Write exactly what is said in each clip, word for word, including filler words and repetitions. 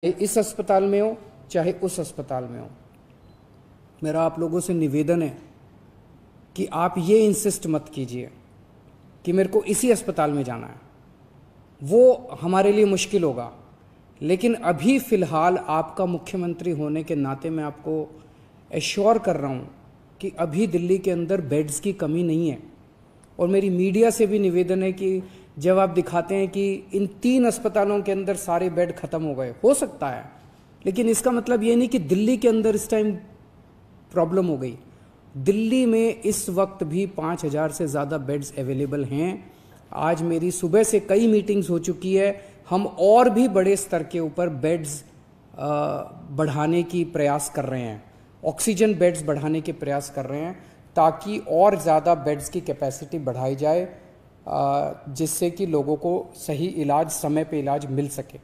इस अस्पताल में हो चाहे उस अस्पताल में हो, मेरा आप लोगों से निवेदन है कि आप ये इंसिस्ट मत कीजिए कि मेरे को इसी अस्पताल में जाना है। वो हमारे लिए मुश्किल होगा, लेकिन अभी फ़िलहाल आपका मुख्यमंत्री होने के नाते मैं आपको एश्योर कर रहा हूँ कि अभी दिल्ली के अंदर बेड्स की कमी नहीं है। और मेरी मीडिया से भी निवेदन है कि जब आप दिखाते हैं कि इन तीन अस्पतालों के अंदर सारे बेड खत्म हो गए, हो सकता है, लेकिन इसका मतलब ये नहीं कि दिल्ली के अंदर इस टाइम प्रॉब्लम हो गई। दिल्ली में इस वक्त भी पाँच हज़ार से ज़्यादा बेड्स अवेलेबल हैं। आज मेरी सुबह से कई मीटिंग्स हो चुकी है, हम और भी बड़े स्तर के ऊपर बेड्स बढ़ाने की प्रयास कर रहे हैं, ऑक्सीजन बेड्स बढ़ाने के प्रयास कर रहे हैं ताकि और ज़्यादा बेड्स की कैपेसिटी बढ़ाई जाए, जिससे कि लोगों को सही इलाज, समय पे इलाज मिल सके।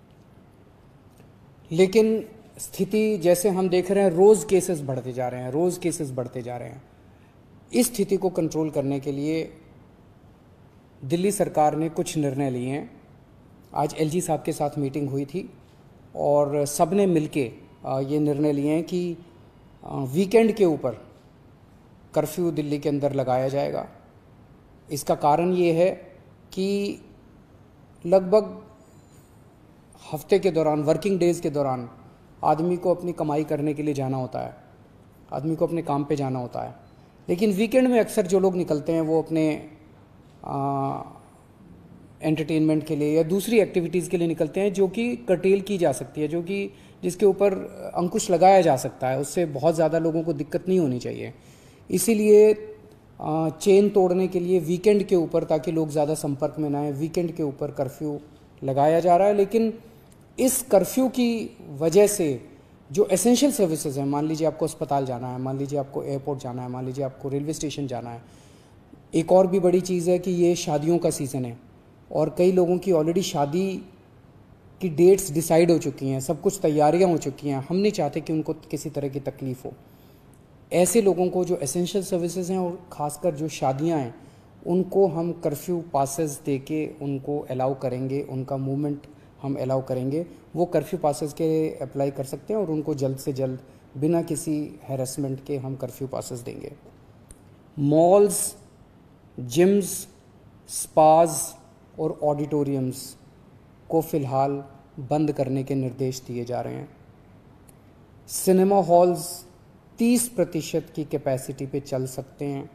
लेकिन स्थिति जैसे हम देख रहे हैं, रोज़ केसेस बढ़ते जा रहे हैं, रोज़ केसेस बढ़ते जा रहे हैं। इस स्थिति को कंट्रोल करने के लिए दिल्ली सरकार ने कुछ निर्णय लिए हैं। आज एलजी साहब के साथ मीटिंग हुई थी और सब ने मिलके ये निर्णय लिए हैं कि वीकेंड के ऊपर कर्फ्यू दिल्ली के अंदर लगाया जाएगा। इसका कारण ये है कि लगभग हफ्ते के दौरान, वर्किंग डेज़ के दौरान आदमी को अपनी कमाई करने के लिए जाना होता है, आदमी को अपने काम पे जाना होता है। लेकिन वीकेंड में अक्सर जो लोग निकलते हैं वो अपने एंटरटेनमेंट के लिए या दूसरी एक्टिविटीज़ के लिए निकलते हैं, जो कि कर्टेल की जा सकती है, जो कि जिसके ऊपर अंकुश लगाया जा सकता है। उससे बहुत ज़्यादा लोगों को दिक्कत नहीं होनी चाहिए। इसीलिए चेन तोड़ने के लिए वीकेंड के ऊपर, ताकि लोग ज़्यादा संपर्क में ना आए, वीकेंड के ऊपर कर्फ्यू लगाया जा रहा है। लेकिन इस कर्फ्यू की वजह से जो एसेंशियल सर्विसेज हैं, मान लीजिए आपको अस्पताल जाना है, मान लीजिए आपको एयरपोर्ट जाना है, मान लीजिए आपको रेलवे स्टेशन जाना है। एक और भी बड़ी चीज़ है कि ये शादियों का सीज़न है और कई लोगों की ऑलरेडी शादी की डेट्स डिसाइड हो चुकी हैं, सब कुछ तैयारियां हो चुकी हैं। हम नहीं चाहते कि उनको किसी तरह की तकलीफ़ हो। ऐसे लोगों को जो एसेंशियल सर्विसेज हैं और ख़ासकर जो शादियां हैं, उनको हम कर्फ्यू पासेस दे के उनको अलाउ करेंगे, उनका मूवमेंट हम अलाउ करेंगे। वो कर्फ्यू पासेस के अप्लाई कर सकते हैं और उनको जल्द से जल्द बिना किसी हैरेसमेंट के हम कर्फ्यू पासेस देंगे। मॉल्स, जिम्स, स्पाज और ऑडिटोरियम्स को फ़िलहाल बंद करने के निर्देश दिए जा रहे हैं। सिनेमा हॉल्स तीस प्रतिशत की कैपेसिटी पे चल सकते हैं।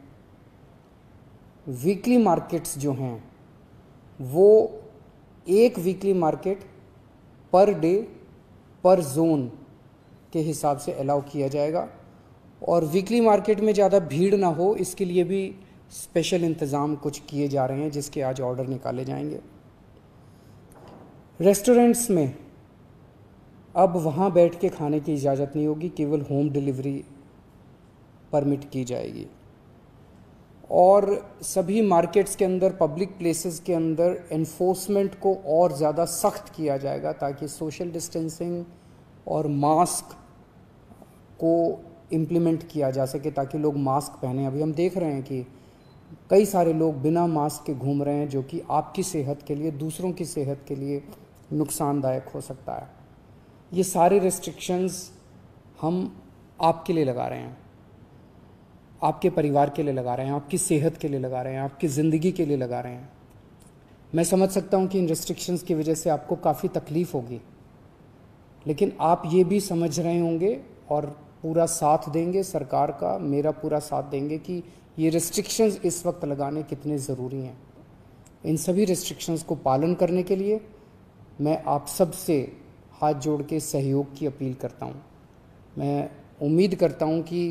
वीकली मार्केट्स जो हैं वो एक वीकली मार्केट पर डे पर जोन के हिसाब से अलाउ किया जाएगा और वीकली मार्केट में ज़्यादा भीड़ ना हो, इसके लिए भी स्पेशल इंतज़ाम कुछ किए जा रहे हैं, जिसके आज ऑर्डर निकाले जाएंगे। रेस्टोरेंट्स में अब वहाँ बैठ के खाने की इजाज़त नहीं होगी, केवल होम डिलीवरी परमिट की जाएगी। और सभी मार्केट्स के अंदर, पब्लिक प्लेसेस के अंदर एनफोर्समेंट को और ज़्यादा सख्त किया जाएगा ताकि सोशल डिस्टेंसिंग और मास्क को इम्प्लीमेंट किया जा सके, ताकि लोग मास्क पहने। अभी हम देख रहे हैं कि कई सारे लोग बिना मास्क के घूम रहे हैं, जो कि आपकी सेहत के लिए, दूसरों की सेहत के लिए नुकसानदायक हो सकता है। ये सारे रेस्ट्रिक्शंस हम आपके लिए लगा रहे हैं, आपके परिवार के लिए लगा रहे हैं, आपकी सेहत के लिए लगा रहे हैं, आपकी ज़िंदगी के लिए लगा रहे हैं। मैं समझ सकता हूँ कि इन रेस्ट्रिक्शंस की वजह से आपको काफ़ी तकलीफ़ होगी, लेकिन आप ये भी समझ रहे होंगे और पूरा साथ देंगे, सरकार का, मेरा पूरा साथ देंगे कि ये रेस्ट्रिक्शंस इस वक्त लगाने कितने ज़रूरी हैं। इन सभी रेस्ट्रिक्शंस को पालन करने के लिए मैं आप सब से हाथ जोड़ के सहयोग की अपील करता हूँ। मैं उम्मीद करता हूँ कि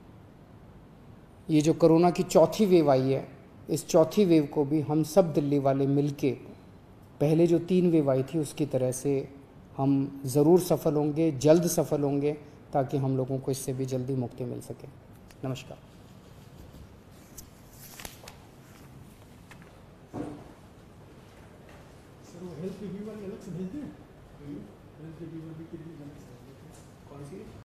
ये जो कोरोना की चौथी वेव आई है, इस चौथी वेव को भी हम सब दिल्ली वाले मिलके, पहले जो तीन वेव आई थी उसकी तरह से हम ज़रूर सफल होंगे, जल्द सफल होंगे, ताकि हम लोगों को इससे भी जल्दी मुक्ति मिल सके। नमस्कार। सर वो हेल्थ रिव्यू वाली अलग से भेज दें, हेल्थ रिव्यू भी के लिए कौन सी